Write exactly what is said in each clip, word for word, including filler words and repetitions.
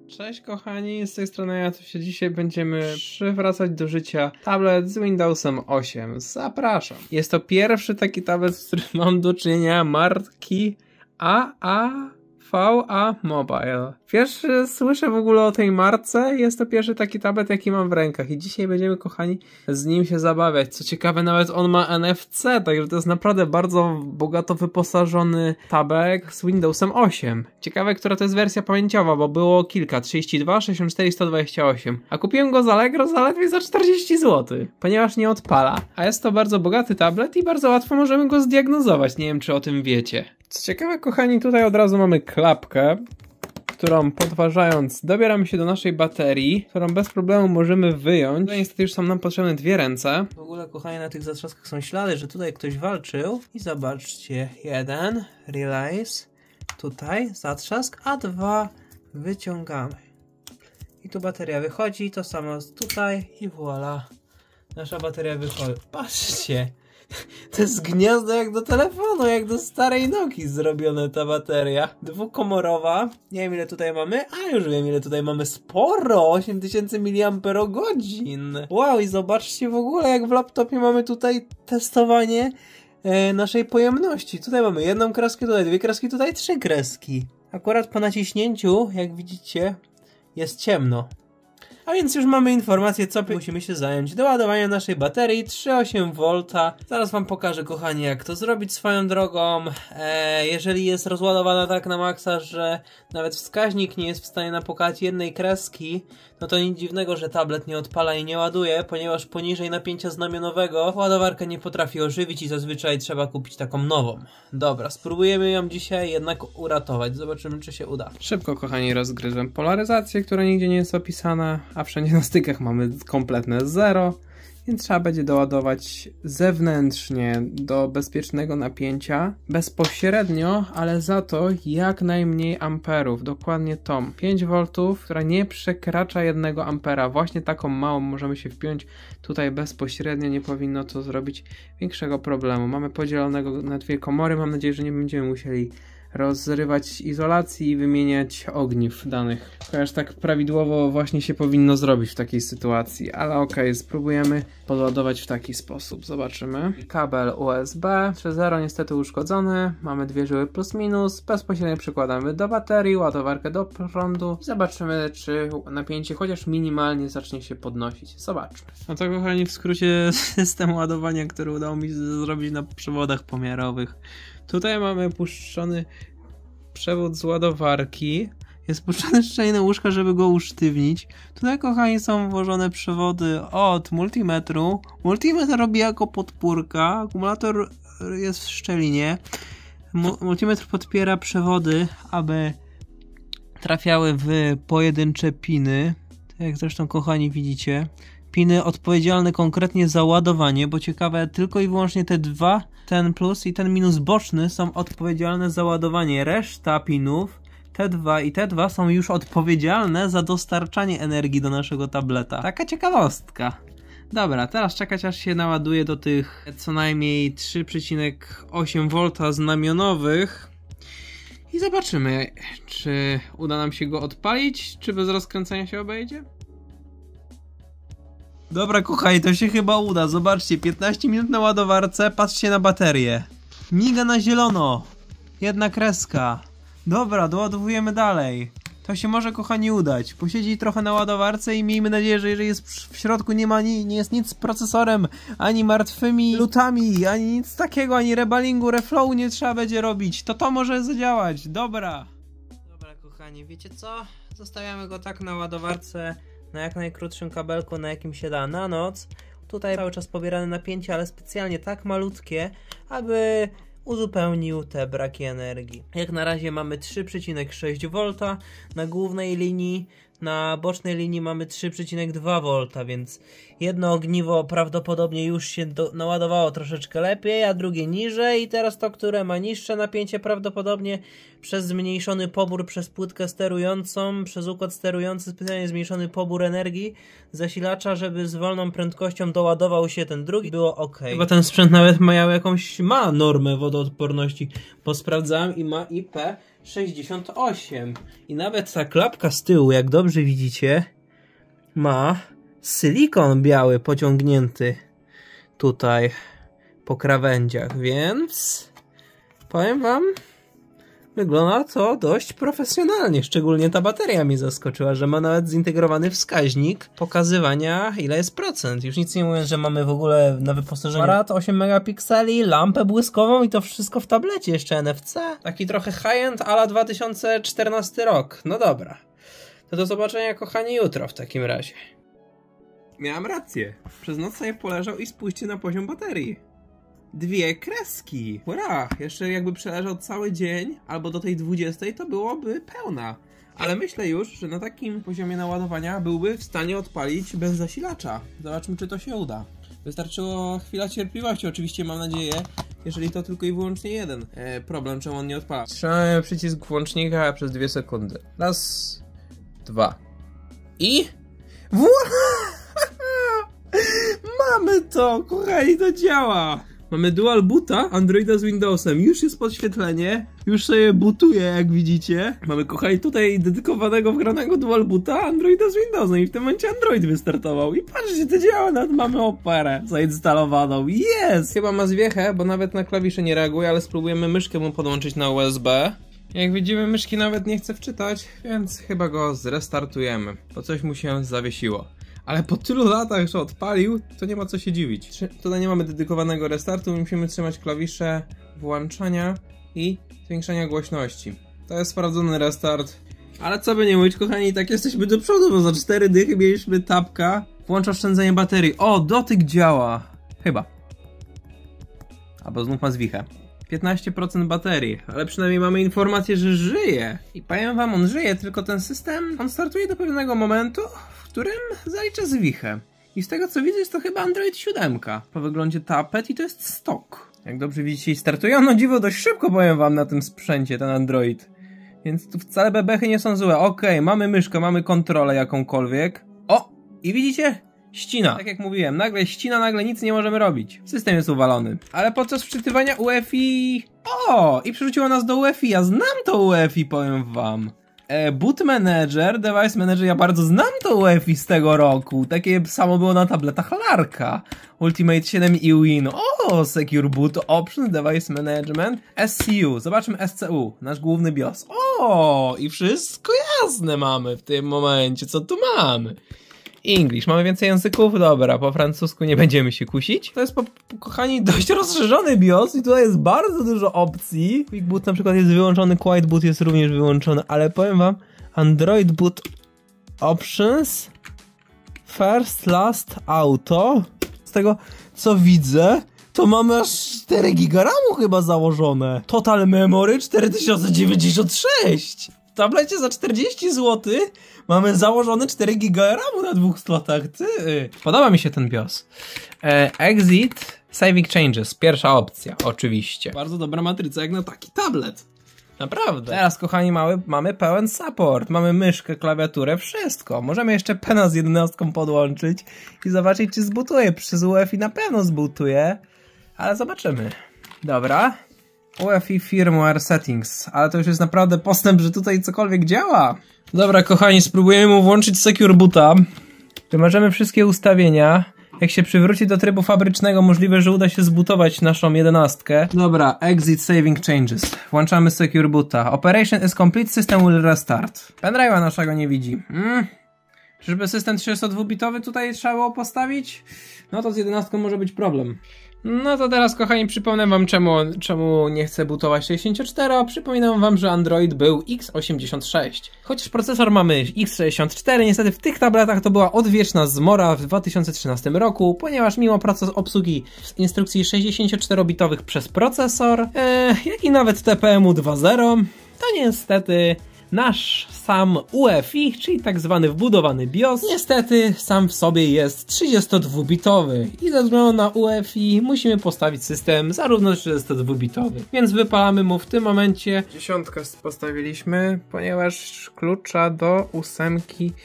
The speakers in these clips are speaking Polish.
Cześć kochani, z tej strony ja, tu się dzisiaj będziemy przywracać do życia tablet z Windowsem osiem. Zapraszam. Jest to pierwszy taki tablet, z którym mam do czynienia marki A A V A Mobile. Pierwszy słyszę w ogóle o tej marce, jest to pierwszy taki tablet, jaki mam w rękach i dzisiaj będziemy, kochani, z nim się zabawiać. Co ciekawe, nawet on ma N F C, także to jest naprawdę bardzo bogato wyposażony tablet z Windowsem osiem. Ciekawe, która to jest wersja pamięciowa, bo było kilka, trzydzieści dwa, sześćdziesiąt cztery i sto dwadzieścia osiem. A kupiłem go z Allegro zaledwie za czterdzieści złotych, ponieważ nie odpala. A jest to bardzo bogaty tablet i bardzo łatwo możemy go zdiagnozować, nie wiem czy o tym wiecie. Co ciekawe, kochani, tutaj od razu mamy klapkę, którą podważając dobieramy się do naszej baterii, którą bez problemu możemy wyjąć. Tutaj niestety już są nam potrzebne dwie ręce. W ogóle, kochani, na tych zatrzaskach są ślady, że tutaj ktoś walczył. I zobaczcie, jeden, release, tutaj zatrzask, a dwa wyciągamy. I tu bateria wychodzi, to samo tutaj i voilà. Nasza bateria wychodzi. Patrzcie! To jest gniazdo jak do telefonu, jak do starej Nokii zrobione ta bateria. Dwukomorowa. Nie wiem ile tutaj mamy, a już wiem ile tutaj mamy. Sporo! osiem tysięcy miliamperogodzin. Wow, i zobaczcie w ogóle jak w laptopie mamy tutaj testowanie e, naszej pojemności. Tutaj mamy jedną kreskę, tutaj dwie kreski, tutaj trzy kreski. Akurat po naciśnięciu, jak widzicie, jest ciemno. A więc już mamy informację, co musimy się zająć. Doładowanie naszej baterii trzy przecinek osiem wolta. Zaraz wam pokażę, kochani, jak to zrobić swoją drogą. Eee, jeżeli jest rozładowana tak na maksa, że nawet wskaźnik nie jest w stanie napokać jednej kreski, no to nic dziwnego, że tablet nie odpala i nie ładuje, ponieważ poniżej napięcia znamionowego ładowarkę nie potrafi ożywić i zazwyczaj trzeba kupić taką nową. Dobra, spróbujemy ją dzisiaj jednak uratować. Zobaczymy, czy się uda. Szybko, kochani, rozgryzłem polaryzację, która nigdzie nie jest opisana, a wszędzie na stykach mamy kompletne zero, więc trzeba będzie doładować zewnętrznie do bezpiecznego napięcia, bezpośrednio, ale za to jak najmniej amperów, dokładnie tą. pięć woltów, która nie przekracza jednego ampera, właśnie taką małą możemy się wpiąć tutaj bezpośrednio, nie powinno to zrobić większego problemu. Mamy podzielonego na dwie komory, mam nadzieję, że nie będziemy musieli rozrywać izolacji i wymieniać ogniw danych. Chociaż tak prawidłowo właśnie się powinno zrobić w takiej sytuacji, ale okej, okay, spróbujemy podładować w taki sposób. Zobaczymy. Kabel U S B trzy zero niestety uszkodzony, mamy dwie żyły plus minus, bezpośrednio przykładamy do baterii, ładowarkę do prądu. Zobaczymy, czy napięcie chociaż minimalnie zacznie się podnosić. Zobaczmy. No to, kochani, w skrócie system ładowania, który udało mi się zrobić na przewodach pomiarowych. Tutaj mamy puszczony przewód z ładowarki. Jest puszczony szczelnie na łóżka, żeby go usztywnić. Tutaj, kochani, są włożone przewody od multimetru. Multimetr robi jako podpórka. Akumulator jest w szczelinie. Multimetr podpiera przewody, aby trafiały w pojedyncze piny. Tak jak zresztą, kochani, widzicie. Piny odpowiedzialne konkretnie za ładowanie, bo ciekawe, tylko i wyłącznie te dwa, ten plus i ten minus boczny są odpowiedzialne za ładowanie. Reszta pinów, te dwa i te dwa są już odpowiedzialne za dostarczanie energii do naszego tableta. Taka ciekawostka. Dobra, teraz czekać aż się naładuje do tych co najmniej trzy przecinek osiem wolta znamionowych. I zobaczymy, czy uda nam się go odpalić, czy bez rozkręcania się obejdzie. Dobra, kochani, to się chyba uda. Zobaczcie, piętnaście minut na ładowarce, patrzcie na baterię. Miga na zielono. Jedna kreska. Dobra, doładowujemy dalej. To się może, kochani, udać. Posiedzi trochę na ładowarce i miejmy nadzieję, że jeżeli jest w środku nie ma ni nie jest nic z procesorem, ani martwymi lutami, ani nic takiego, ani rebalingu, reflowu nie trzeba będzie robić. To to może zadziałać. Dobra. Dobra, kochani, wiecie co? Zostawiamy go tak na ładowarce, na jak najkrótszym kabelku, na jakim się da, na noc. Tutaj cały czas pobierane napięcie, ale specjalnie tak malutkie, aby uzupełnił te braki energii. Jak na razie mamy trzy przecinek sześć wolta na głównej linii, na bocznej linii mamy trzy przecinek dwa wolta, więc jedno ogniwo prawdopodobnie już się do, naładowało troszeczkę lepiej, a drugie niżej i teraz to, które ma niższe napięcie, prawdopodobnie przez zmniejszony pobór, przez płytkę sterującą, przez układ sterujący, specjalnie zmniejszony pobór energii zasilacza, żeby z wolną prędkością doładował się ten drugi, było ok. Chyba ten sprzęt nawet miał jakąś, ma normę wodoodporności, bo sprawdzałem i ma I P sześćdziesiąt osiem. I nawet ta klapka z tyłu, jak dobrze widzicie, ma silikon biały pociągnięty tutaj po krawędziach, więc powiem wam, wygląda to dość profesjonalnie, szczególnie ta bateria mnie zaskoczyła, że ma nawet zintegrowany wskaźnik pokazywania, ile jest procent. Już nic nie mówiąc, że mamy w ogóle na wyposażeniu aparat osiem megapikseli, lampę błyskową i to wszystko w tablecie, jeszcze N F C. Taki trochę high-end a la dwa tysiące czternasty rok. No dobra. To do zobaczenia, kochani, jutro w takim razie. Miałem rację. Przez noc sobie poleżał i spójrzcie na poziom baterii. Dwie kreski. Hurra! Jeszcze jakby przeleżał cały dzień, albo do tej dwudziestej, to byłoby pełna. Ale myślę już, że na takim poziomie naładowania byłby w stanie odpalić bez zasilacza. Zobaczmy, czy to się uda. Wystarczyło chwila cierpliwości, oczywiście mam nadzieję, jeżeli to tylko i wyłącznie jeden e, problem, czemu on nie odpala. Trzymamy przycisk włącznika przez dwie sekundy. Raz, dwa. I... Mamy to, kochani, to działa! Mamy dual boota Androida z Windowsem. Już jest podświetlenie. Już sobie bootuje, jak widzicie. Mamy, kochani, tutaj dedykowanego, wgranego dual boota Androida z Windowsem. I w tym momencie Android wystartował. I patrzcie, to działa. Nawet mamy operę zainstalowaną. Jest! Chyba ma zwiechę, bo nawet na klawisze nie reaguje, ale spróbujemy myszkę mu podłączyć na U S B. Jak widzimy, myszki nawet nie chce wczytać, więc chyba go zrestartujemy. Bo coś mu się zawiesiło. Ale po tylu latach, że odpalił, to nie ma co się dziwić. Tutaj nie mamy dedykowanego restartu, musimy trzymać klawisze włączania i zwiększania głośności. To jest sprawdzony restart. Ale co by nie mówić, kochani, tak jesteśmy do przodu, bo za cztery dychy mieliśmy tapka. Włącza oszczędzanie baterii. O, dotyk działa. Chyba. Albo znów ma zwichę. piętnaście procent baterii, ale przynajmniej mamy informację, że żyje. I powiem wam, on żyje, tylko ten system, on startuje do pewnego momentu, w którym zalicza zwichę. I z tego co widzę, jest to chyba Android siedem. Po wyglądzie tapet i to jest stok. Jak dobrze widzicie, startuje on, o dziwo, dość szybko, powiem wam, na tym sprzęcie, ten Android. Więc tu wcale bebechy nie są złe. Okej, okay, mamy myszkę, mamy kontrolę jakąkolwiek. O! I widzicie? Ścina. Tak jak mówiłem, nagle ścina, nagle nic nie możemy robić. System jest uwalony. Ale podczas wczytywania U E F I... O! I przerzuciło nas do U E F I. Ja znam to U E F I, powiem wam. E, Boot Manager, Device Manager, ja bardzo znam to U E F I z tego roku. Takie samo było na tabletach Larka. Ultimate siedem i Win. O! Secure Boot Options, Device Management. S C U. Zobaczmy S C U. Nasz główny BIOS. O! I wszystko jasne mamy w tym momencie. Co tu mamy? English. Mamy więcej języków? Dobra, po francusku nie będziemy się kusić. To jest, po, po, kochani, dość rozszerzony BIOS i tutaj jest bardzo dużo opcji. Quick Boot na przykład jest wyłączony, Quiet Boot jest również wyłączony, ale powiem wam, Android Boot Options, First, Last, Auto. Z tego co widzę, to mamy aż cztery giga ramu chyba założone. Total Memory cztery tysiące dziewięćdziesiąt sześć. W tablecie za czterdzieści złotych mamy założone cztery giga ramu na dwóch slotach. Ty. Podoba mi się ten BIOS. E, exit, Saving Changes. Pierwsza opcja, oczywiście. Bardzo dobra matryca jak na taki tablet. Naprawdę. Teraz, kochani, mamy, mamy pełen support. Mamy myszkę, klawiaturę, wszystko. Możemy jeszcze pena z jedenastką podłączyć i zobaczyć, czy zbutuje. Przez U E F I na pewno zbutuje, ale zobaczymy. Dobra. U E F I Firmware Settings. Ale to już jest naprawdę postęp, że tutaj cokolwiek działa. Dobra, kochani, spróbujemy mu włączyć Secure Boota. Wymarzymy wszystkie ustawienia. Jak się przywróci do trybu fabrycznego, możliwe, że uda się zbutować naszą jedenastkę. Dobra, Exit Saving Changes. Włączamy Secure Boota. Operation is complete, system will restart. Pendrive'a naszego nie widzi. Hmm. Czyżby system trzydziestodwubitowy tutaj trzeba było postawić? No to z jedenastką może być problem. No to teraz, kochani, przypomnę wam, czemu, czemu nie chcę bootować sześćdziesiąt cztery. Przypominam wam, że Android był X osiemdziesiąt sześć. Chociaż procesor mamy X sześćdziesiąt cztery, niestety w tych tabletach to była odwieczna zmora w dwa tysiące trzynastym roku, ponieważ mimo proces obsługi instrukcji sześćdziesięcioczterobitowych przez procesor, ee, jak i nawet T P M-u dwa zero, to niestety nasz sam U E F I, czyli tak zwany wbudowany BIOS, niestety sam w sobie jest trzydziestodwubitowy i ze względu na U E F I musimy postawić system zarówno trzydziestodwubitowy, więc wypalamy mu w tym momencie. Dziesiątkę postawiliśmy, ponieważ klucza do ósemki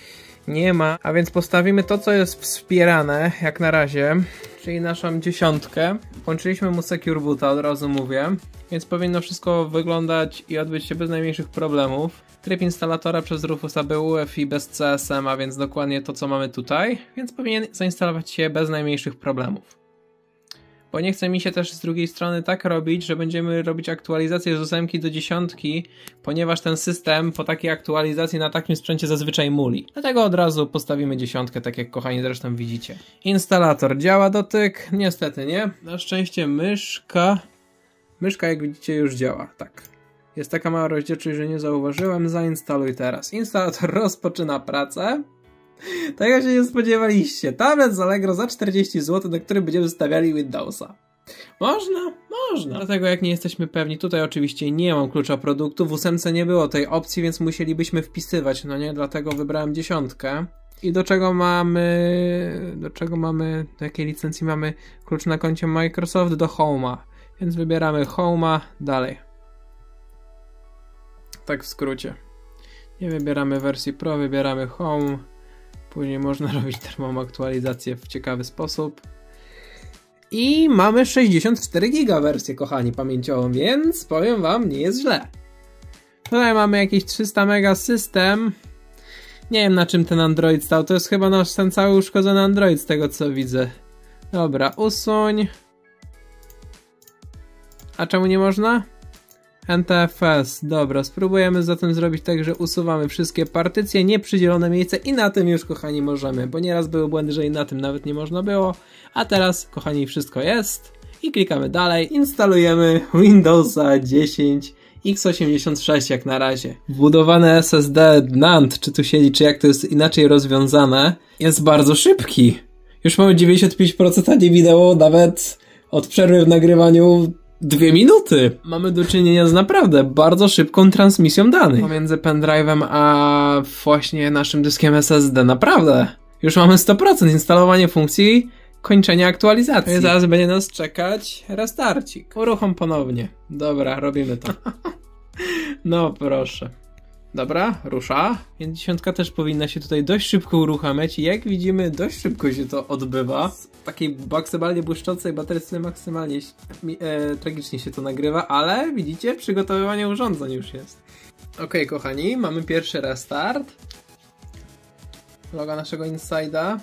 nie ma, a więc postawimy to, co jest wspierane, jak na razie, czyli naszą dziesiątkę. Włączyliśmy mu Secure Boota, od razu mówię, więc powinno wszystko wyglądać i odbyć się bez najmniejszych problemów. Tryb instalatora przez Rufusa był U E F I bez C S M, a więc dokładnie to, co mamy tutaj, więc powinien zainstalować się bez najmniejszych problemów. Bo nie chce mi się też z drugiej strony tak robić, że będziemy robić aktualizację z ósemki do dziesiątki, ponieważ ten system po takiej aktualizacji na takim sprzęcie zazwyczaj muli. Dlatego od razu postawimy dziesiątkę, tak jak kochani zresztą widzicie. Instalator działa, dotyk? Niestety nie. Na szczęście myszka... Myszka, jak widzicie, już działa, tak. Jest taka mała rozdzielczość, że nie zauważyłem. Zainstaluj teraz. Instalator rozpoczyna pracę. Tego się nie spodziewaliście. Tablet z Allegro za czterdzieści złotych, na który będziemy stawiali Windowsa. Można? Można. Dlatego jak nie jesteśmy pewni, tutaj oczywiście nie mam klucza produktu. W ósemce nie było tej opcji, więc musielibyśmy wpisywać, no nie? Dlatego wybrałem dziesiątkę. I do czego mamy... Do czego mamy... Do jakiej licencji mamy klucz na koncie Microsoft? Do Home'a. Więc wybieramy Home'a. Dalej. Tak w skrócie. Nie wybieramy wersji Pro, wybieramy Home. Później można robić darmową aktualizację w ciekawy sposób. I mamy sześćdziesiąt cztery giga wersję, kochani, pamięciową, więc powiem wam, nie jest źle. Tutaj mamy jakieś trzysta mega system. Nie wiem, na czym ten Android stał. To jest chyba nasz ten cały uszkodzony Android, z tego co widzę. Dobra, usuń. A czemu nie można? N T F S. Dobra, spróbujemy zatem zrobić tak, że usuwamy wszystkie partycje, nieprzydzielone miejsce i na tym już, kochani, możemy, bo nieraz były błędy, że i na tym nawet nie można było, a teraz, kochani, wszystko jest i klikamy dalej, instalujemy Windowsa dziesięć X osiemdziesiąt sześć jak na razie. Wbudowany S S D N A N D, czy tu siedzi, czy jak to jest inaczej rozwiązane, jest bardzo szybki. Już mamy dziewięćdziesiąt pięć procent, a nie minęło nawet od przerwy w nagrywaniu Dwie minuty! Mamy do czynienia z naprawdę bardzo szybką transmisją danych pomiędzy pendrive'em a właśnie naszym dyskiem S S D. Naprawdę! Już mamy sto procent instalowanie funkcji, kończenie aktualizacji. Zaraz będzie nas czekać restarcik. Uruchom ponownie. Dobra, robimy to. No proszę. Dobra, rusza. Więc dziesiątka też powinna się tutaj dość szybko uruchamiać i jak widzimy, dość szybko się to odbywa. Z takiej maksymalnie błyszczącej baterii maksymalnie e, tragicznie się to nagrywa, ale widzicie, przygotowywanie urządzeń już jest. Ok, kochani, mamy pierwszy restart. Logo naszego Inside'a.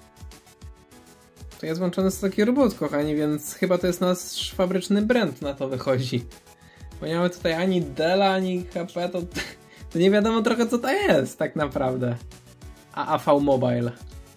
To jest włączony z taki robot, kochani, więc chyba to jest nasz fabryczny brand, na to wychodzi. Bo nie mamy tutaj ani Della, ani H P, to... To nie wiadomo trochę, co to jest tak naprawdę. A A V Mobile.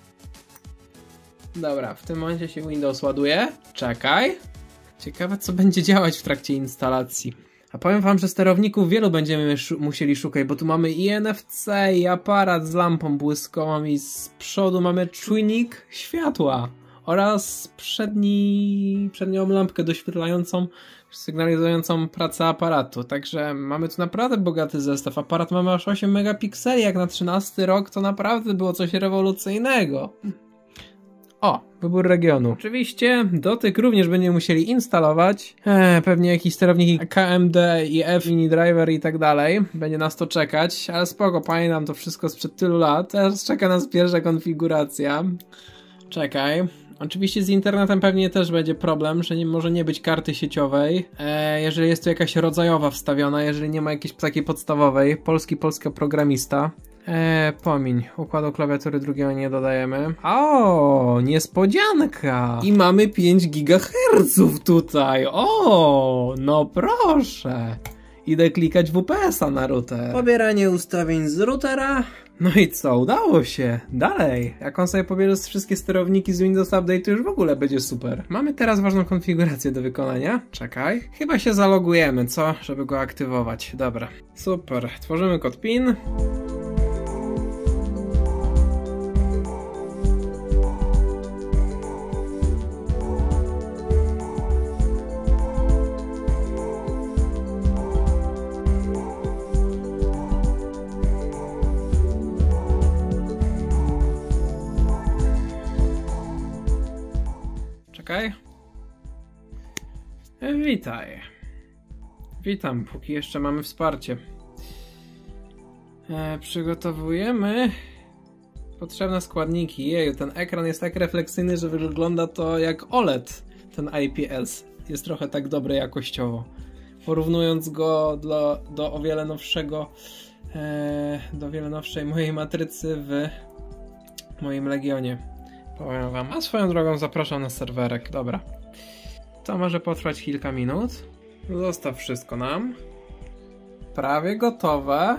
Dobra, w tym momencie się Windows ładuje. Czekaj. Ciekawe, co będzie działać w trakcie instalacji. A powiem wam, że sterowników wielu będziemy sz musieli szukać, bo tu mamy i N F C, i aparat z lampą błyskową, i z przodu mamy czujnik światła oraz przedni, przednią lampkę doświetlającą, sygnalizującą pracę aparatu. Także mamy tu naprawdę bogaty zestaw. Aparat mamy aż osiem megapikseli, jak na trzynasty rok to naprawdę było coś rewolucyjnego. O, wybór regionu. Oczywiście dotyk również będziemy musieli instalować. Eee, pewnie jakieś sterowniki K M D i F, mini driver i tak dalej. Będzie nas to czekać, ale spoko, pamiętam to wszystko sprzed tylu lat. Teraz czeka nas pierwsza konfiguracja. Czekaj. Oczywiście z internetem pewnie też będzie problem, że nie może nie być karty sieciowej, e, jeżeli jest tu jakaś rodzajowa wstawiona, jeżeli nie ma jakiejś takiej podstawowej. Polski, polska programista. E, pomiń. Układu klawiatury drugiego nie dodajemy. O, niespodzianka! I mamy pięć gigaherców tutaj. O, no proszę. Idę klikać W P S a na router. Pobieranie ustawień z routera. No i co? Udało się. Dalej. Jak on sobie pobierze wszystkie sterowniki z Windows Update, to już w ogóle będzie super. Mamy teraz ważną konfigurację do wykonania. Czekaj. Chyba się zalogujemy, co? Żeby go aktywować. Dobra. Super. Tworzymy kod PIN. Czekaj. Witaj. Witam, póki jeszcze mamy wsparcie. E, przygotowujemy Potrzebne składniki. Jeju, ten ekran jest tak refleksyjny, że wygląda to jak O L E D. Ten I P S jest trochę tak dobry jakościowo. Porównując go do, do o wiele nowszego, e, do o wiele nowszej mojej matrycy w moim Legionie. Powiem wam. A swoją drogą zapraszam na serwerek. Dobra. To może potrwać kilka minut. Zostaw wszystko nam. Prawie gotowe.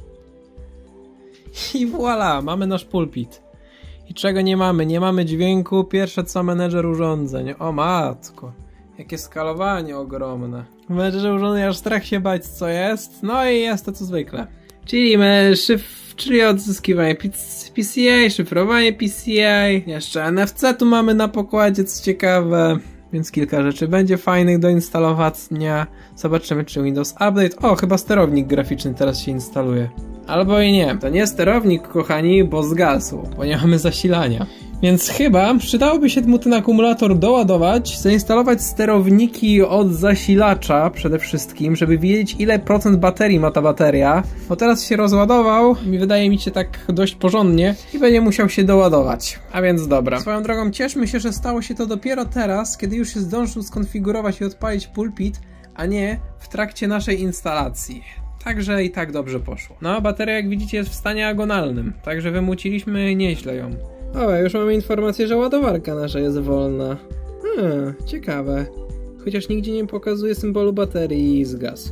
I voilà, mamy nasz pulpit. I czego nie mamy? Nie mamy dźwięku. Pierwsze co, menedżer urządzeń. O matko. Jakie skalowanie ogromne. W menedżerze urządzeń aż strach się bać co jest. No i jest to co zwykle. Czyli, szyf, czyli odzyskiwanie P C A, szyfrowanie P C A. Jeszcze N F C tu mamy na pokładzie, co ciekawe. Więc kilka rzeczy będzie fajnych do instalowania. Zobaczymy, czy Windows Update. O, chyba sterownik graficzny teraz się instaluje. Albo i nie. To nie sterownik, kochani, bo zgasł, bo nie mamy zasilania. Więc chyba przydałoby się mu ten akumulator doładować, zainstalować sterowniki od zasilacza przede wszystkim, żeby wiedzieć, ile procent baterii ma ta bateria. Bo teraz się rozładował, mi wydaje mi się tak dość porządnie i będzie musiał się doładować. A więc dobra. Swoją drogą cieszmy się, że stało się to dopiero teraz, kiedy już się zdążył skonfigurować i odpalić pulpit, a nie w trakcie naszej instalacji. Także i tak dobrze poszło. No, bateria jak widzicie jest w stanie agonalnym, także wymuciliśmy nieźle ją. O, już mamy informację, że ładowarka nasza jest wolna. Hmm, ciekawe. Chociaż nigdzie nie pokazuje symbolu baterii i zgasł.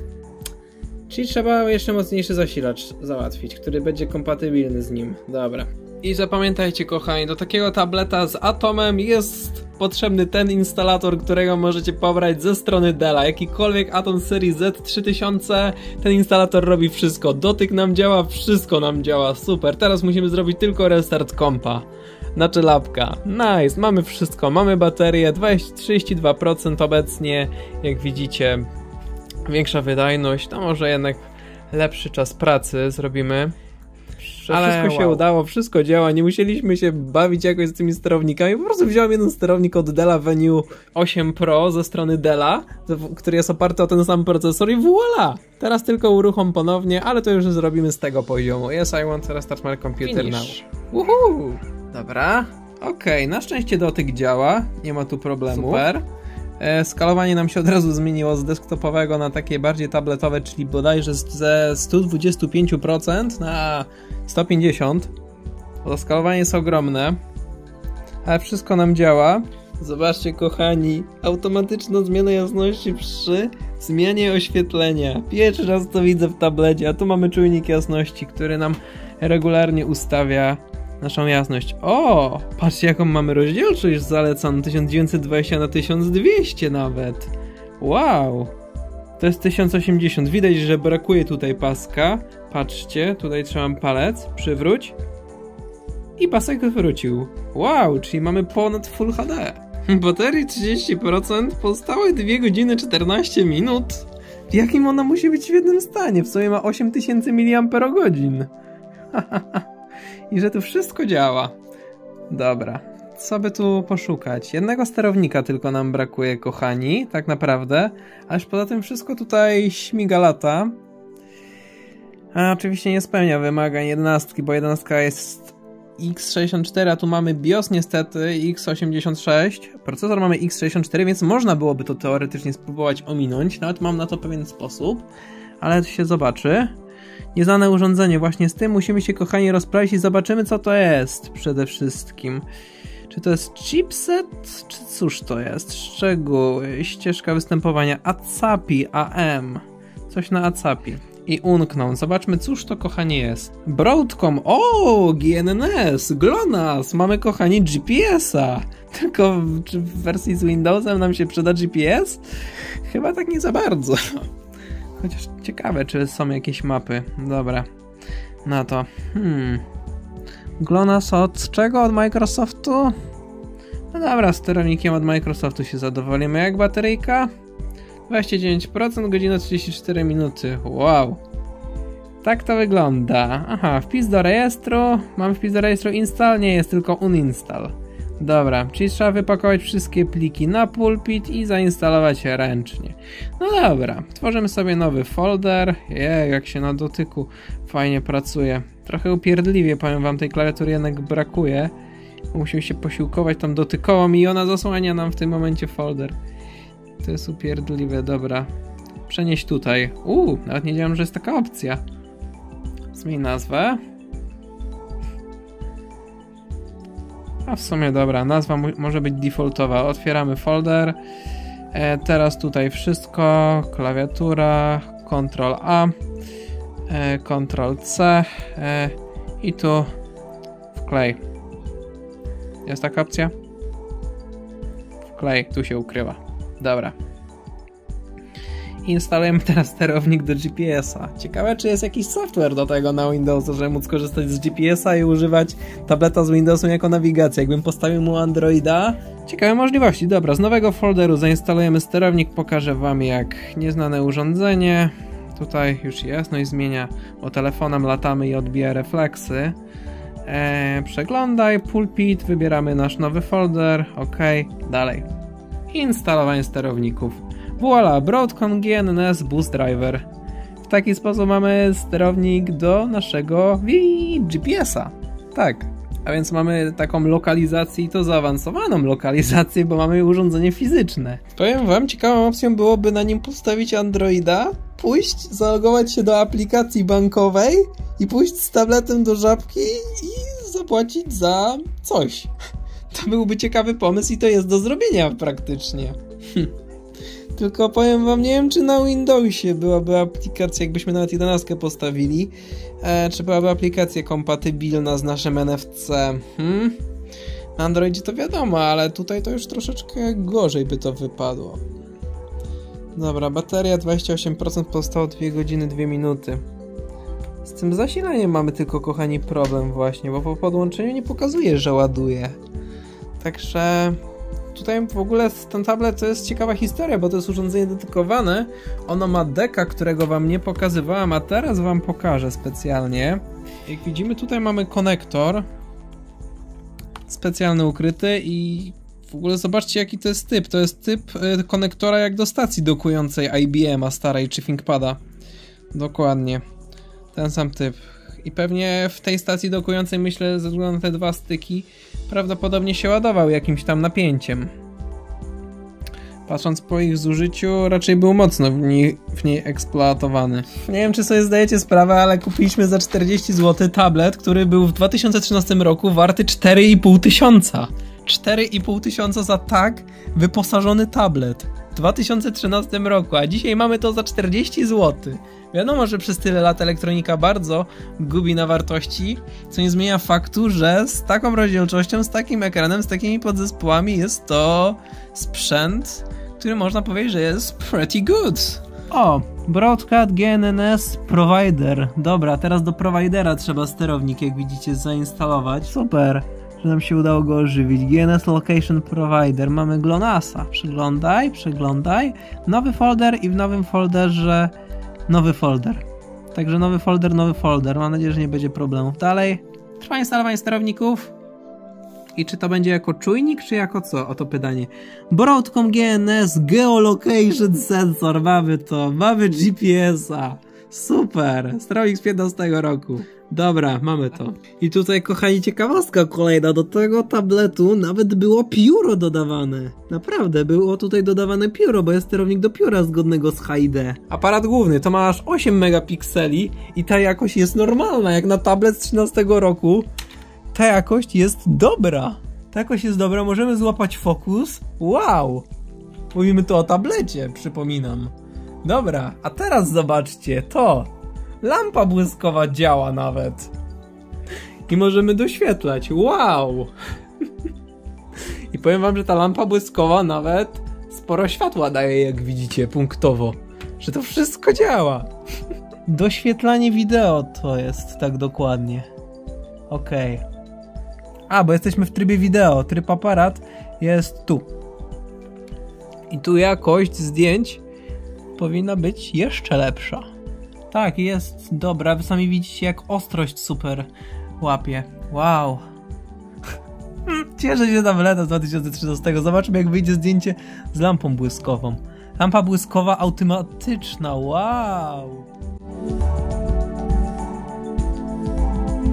Czyli trzeba jeszcze mocniejszy zasilacz załatwić, który będzie kompatybilny z nim. Dobra. I zapamiętajcie, kochani, do takiego tableta z Atomem jest potrzebny ten instalator, którego możecie pobrać ze strony Della. Jakikolwiek Atom serii Z trzy tysiące, ten instalator robi wszystko. Dotyk nam działa, wszystko nam działa. Super, teraz musimy zrobić tylko restart kompa. Znaczy lapka. Nice, mamy wszystko. Mamy baterię, trzydzieści dwa procent obecnie. Jak widzicie, większa wydajność. To może jednak lepszy czas pracy zrobimy. Ale wszystko się wow. udało, wszystko działa, nie musieliśmy się bawić jakoś z tymi sterownikami, po prostu wziąłem jeden sterownik od Della Venue osiem Pro ze strony Della, który jest oparty o ten sam procesor i voilà! Teraz tylko uruchom ponownie, ale to już zrobimy z tego poziomu. Yes, I want to restart my computer now. Woohoo! Dobra, okej, okay. Na szczęście dotyk działa, nie ma tu problemu. Super. Skalowanie nam się od razu zmieniło z desktopowego na takie bardziej tabletowe, czyli bodajże ze sto dwadzieścia pięć procent na sto pięćdziesiąt procent. To skalowanie jest ogromne, ale wszystko nam działa. Zobaczcie, kochani, automatyczna zmiana jasności przy zmianie oświetlenia. Pierwszy raz to widzę w tablecie, a tu mamy czujnik jasności, który nam regularnie ustawia naszą jasność. O! Patrzcie, jaką mamy rozdzielczość zalecaną. tysiąc dziewięćset dwadzieścia na tysiąc dwieście nawet. Wow! To jest tysiąc osiemdziesiąt. Widać, że brakuje tutaj paska. Patrzcie, tutaj trzymam palec. Przywróć. I pasek wrócił. Wow, czyli mamy ponad Full H D. Baterii trzydzieści procent, pozostałe dwie godziny czternaście minut. W jakim ona musi być w jednym stanie? W sumie ma osiem tysięcy miliamperogodzin. I że tu wszystko działa. Dobra, co by tu poszukać? Jednego sterownika tylko nam brakuje, kochani, tak naprawdę. Aż poza tym wszystko tutaj śmiga lata. A oczywiście nie spełnia wymagań jedenastki, bo jedenastka jest X sześćdziesiąt cztery, a tu mamy BIOS niestety X osiemdziesiąt sześć. Procesor mamy X sześćdziesiąt cztery, więc można byłoby to teoretycznie spróbować ominąć. Nawet mam na to pewien sposób, ale to się zobaczy. Nieznane urządzenie, właśnie z tym musimy się, kochani, rozprawić i zobaczymy, co to jest przede wszystkim. Czy to jest chipset, czy cóż to jest? Szczegóły, ścieżka występowania, ACAPI, A M, coś na ACAPI. I unknął. Zobaczmy, cóż to, kochani, jest. Broadcom, o, G N N S, GLONASS, mamy, kochani, G P S-a. Tylko w, czy w wersji z Windowsem nam się przyda G P S? Chyba tak nie za bardzo. Chociaż ciekawe, czy są jakieś mapy. Dobra. Na to. Hmm. GLONASS od czego? Od Microsoftu? No dobra, sterownikiem od Microsoftu się zadowolimy. Jak bateryjka? dwadzieścia dziewięć procent, godzina trzydzieści cztery minuty. Wow. Tak to wygląda. Aha, wpis do rejestru. Mam wpis do rejestru install? Nie, jest tylko uninstall. Dobra, czyli trzeba wypakować wszystkie pliki na pulpit i zainstalować je ręcznie. No dobra, tworzymy sobie nowy folder. Jej, jak się na dotyku fajnie pracuje. Trochę upierdliwie, powiem wam, tej klawiatury jednak brakuje. Musimy się posiłkować tam dotykołom i ona zasłania nam w tym momencie folder. To jest upierdliwe, dobra. Przenieść tutaj. Uuu, nawet nie wiedziałem, że jest taka opcja. Zmień nazwę. A w sumie dobra, nazwa może być defaultowa. Otwieramy folder. E, teraz tutaj wszystko. Klawiatura. kontrol A. E, kontrol C. E, I tu wklej. Jest taka opcja? Wklej, tu się ukrywa. Dobra. Instalujemy teraz sterownik do G P S a. Ciekawe, czy jest jakiś software do tego na Windowsa, żeby móc korzystać z G P S a i używać tableta z Windowsem jako nawigację. Jakbym postawił mu Androida. Ciekawe możliwości. Dobra, z nowego folderu zainstalujemy sterownik. Pokażę wam, jak nieznane urządzenie. Tutaj już jest, no i zmienia, bo telefonem latamy i odbija refleksy. Eee, przeglądaj, pulpit, wybieramy nasz nowy folder. OK, dalej. Instalowanie sterowników. Voila, Broadcom G N N S Boost Driver. W taki sposób mamy sterownik do naszego G P S a. Tak, a więc mamy taką lokalizację i to zaawansowaną lokalizację, bo mamy urządzenie fizyczne. Powiem wam, ciekawą opcją byłoby na nim postawić Androida, pójść, zalogować się do aplikacji bankowej i pójść z tabletem do żabki i zapłacić za coś. To byłby ciekawy pomysł i to jest do zrobienia praktycznie. Hm. Tylko powiem wam, nie wiem, czy na Windowsie byłaby aplikacja, jakbyśmy nawet jedenastkę postawili, e, czy byłaby aplikacja kompatybilna z naszym N F C. Hmm? Na Androidzie to wiadomo, ale tutaj to już troszeczkę gorzej by to wypadło. Dobra, bateria dwadzieścia osiem procent, pozostało dwie godziny dwie minuty. Z tym zasilaniem mamy tylko, kochani, problem właśnie, bo po podłączeniu nie pokazuje, że ładuje. Także tutaj w ogóle ten tablet to jest ciekawa historia, bo to jest urządzenie dedykowane. Ono ma deka, którego wam nie pokazywałem, a teraz wam pokażę specjalnie. Jak widzimy, tutaj mamy konektor specjalny ukryty i w ogóle zobaczcie, jaki to jest typ. To jest typ y, konektora jak do stacji dokującej I B M a starej czy ThinkPada. Dokładnie. Ten sam typ. I pewnie w tej stacji dokującej, myślę, ze względu na te dwa styki, prawdopodobnie się ładował jakimś tam napięciem. Patrząc po ich zużyciu, raczej był mocno w niej, w niej eksploatowany. Nie wiem, czy sobie zdajecie sprawę, ale kupiliśmy za czterdzieści złotych tablet, który był w dwa tysiące trzynastym roku warty cztery i pół tysiąca. cztery i pół tysiąca za tak wyposażony tablet. W dwa tysiące trzynastym roku, a dzisiaj mamy to za czterdzieści złotych. Wiadomo, że przez tyle lat elektronika bardzo gubi na wartości, co nie zmienia faktu, że z taką rozdzielczością, z takim ekranem, z takimi podzespołami jest to sprzęt, który można powiedzieć, że jest pretty good. O, Broadcom G N N S Provider. Dobra, teraz do providera trzeba sterownik, jak widzicie, zainstalować. Super, że nam się udało go ożywić. G N S Location Provider. Mamy GLONASSa. Przeglądaj, przeglądaj. Nowy folder i w nowym folderze nowy folder. Także nowy folder, nowy folder. Mam nadzieję, że nie będzie problemów. Dalej. Trwa instalowanie sterowników. I czy to będzie jako czujnik, czy jako co? Oto pytanie. Broadcom G N S Geolocation Sensor. Mamy to. Mamy G P S a. Super. Sterownik z piętnastego roku. Dobra, mamy to. I tutaj, kochani, ciekawostka kolejna. Do tego tabletu nawet było pióro dodawane. Naprawdę, było tutaj dodawane pióro, bo jest sterownik do pióra zgodnego z H I D. Aparat główny to ma aż osiem megapikseli i ta jakość jest normalna, jak na tablet z trzynastego roku. Ta jakość jest dobra. Ta jakość jest dobra, możemy złapać fokus. Wow! Mówimy tu o tablecie, przypominam. Dobra, a teraz zobaczcie to. Lampa błyskowa działa nawet. I możemy doświetlać. Wow! I powiem wam, że ta lampa błyskowa nawet sporo światła daje, jak widzicie, punktowo. Że to wszystko działa. Doświetlanie wideo to jest tak dokładnie. Okej. Okay. A, bo jesteśmy w trybie wideo. Tryb aparat jest tu. I tu jakość zdjęć powinna być jeszcze lepsza. Tak, jest dobra. Wy sami widzicie, jak ostrość super łapie. Wow. Cieszę się z tableta z dwa tysiące trzynastego. Zobaczmy, jak wyjdzie zdjęcie z lampą błyskową. Lampa błyskowa automatyczna. Wow.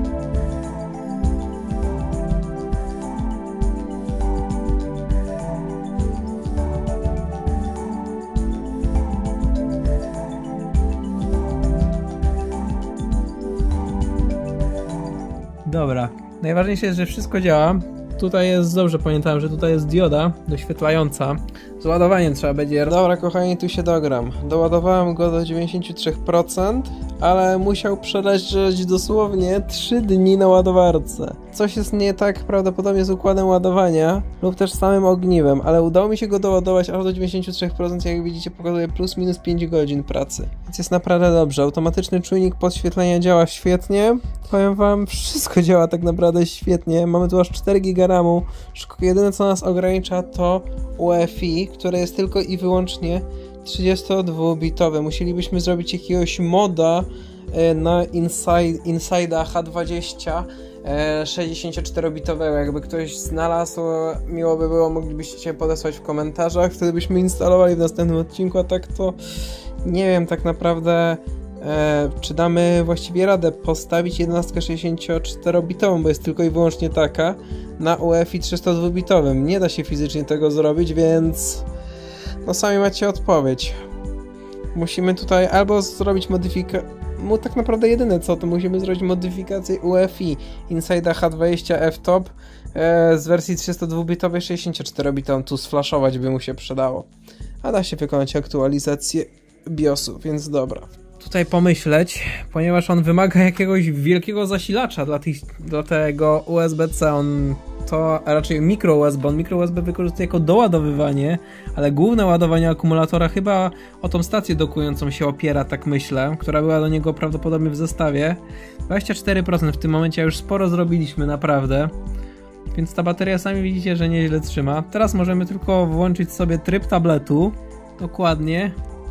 Najważniejsze jest, że wszystko działa. Tutaj jest, dobrze pamiętałem, że tutaj jest dioda doświetlająca. Z ładowaniem trzeba będzie... Dobra kochani, tu się dogram. Doładowałem go do dziewięćdziesiąt trzy procent, ale musiał przeleżeć dosłownie trzy dni na ładowarce. Coś jest nie tak prawdopodobnie z układem ładowania lub też z samym ogniwem, ale udało mi się go doładować aż do dziewięćdziesiąt trzy procent, jak widzicie pokazuje plus minus pięć godzin pracy. Więc jest naprawdę dobrze. Automatyczny czujnik podświetlenia działa świetnie. Powiem wam, wszystko działa tak naprawdę świetnie. Mamy tu aż cztery giga ramu. Jedyne co nas ogranicza to U E F I, które jest tylko i wyłącznie trzydziestodwubitowe. Musielibyśmy zrobić jakiegoś moda na Inside, Inside'a H dwadzieścia sześćdziesięcioczterobitowego. Jakby ktoś znalazł, miło by było, moglibyście podesłać w komentarzach, wtedy byśmy instalowali w następnym odcinku, a tak to nie wiem tak naprawdę e, czy damy właściwie radę postawić jedenastkę sześćdziesięcioczterobitową, bo jest tylko i wyłącznie taka, na U E F I trzydziestodwubitowym. Nie da się fizycznie tego zrobić, więc no sami macie odpowiedź. Musimy tutaj albo zrobić modyfikację, no tak naprawdę jedyne co, to musimy zrobić modyfikację U E F I Inside'a H dwadzieścia F-Top e, z wersji trzydziestodwubitowej sześćdziesięcioczterobitową, tu sflaszować by mu się przydało. A da się wykonać aktualizację BIOSu, więc dobra. Tutaj pomyśleć, ponieważ on wymaga jakiegoś wielkiego zasilacza dla, tych, dla tego U S B C, on to raczej mikro U S B, on mikro U S B wykorzystuje jako doładowywanie, ale główne ładowanie akumulatora chyba o tą stację dokującą się opiera, tak myślę, która była do niego prawdopodobnie w zestawie. dwadzieścia cztery procent w tym momencie już sporo zrobiliśmy, naprawdę. Więc ta bateria sami widzicie, że nieźle trzyma. Teraz możemy tylko włączyć sobie tryb tabletu, dokładnie,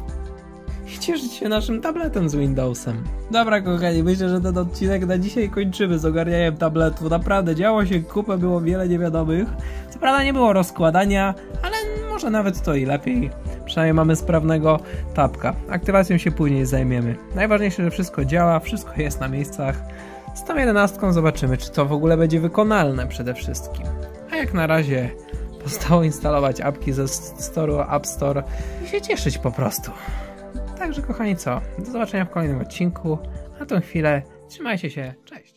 i cieszyć się naszym tabletem z Windowsem. Dobra kochani, myślę, że ten odcinek na dzisiaj kończymy z ogarnianiem tabletu. Naprawdę działo się kupę, było wiele niewiadomych. Co prawda nie było rozkładania, ale może nawet to i lepiej. Przynajmniej mamy sprawnego tabka. Aktywacją się później zajmiemy. Najważniejsze, że wszystko działa, wszystko jest na miejscach. Z tą jedenastką zobaczymy, czy to w ogóle będzie wykonalne przede wszystkim. A jak na razie pozostało instalować apki ze Store'u App Store i się cieszyć po prostu. Także kochani co, do zobaczenia w kolejnym odcinku, na tą chwilę trzymajcie się, cześć!